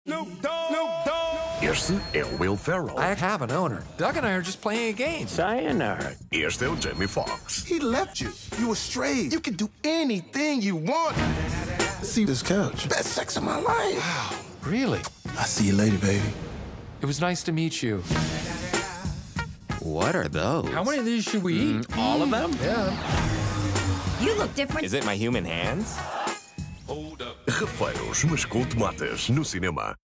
Este é o Will Ferrell. I have an owner. Doug and I are just playing a game. Sayonara. Este é o Jamie Foxx. He left you. You were strayed. You can do anything you want. See this couch. Best sex of my life. Wow, really? I see you later, baby. It was nice to meet you. What are those? How many of these should we eat? All of them? Yeah. You look different. Is it my human hands? Rafeiros, mas com tomates, no cinema.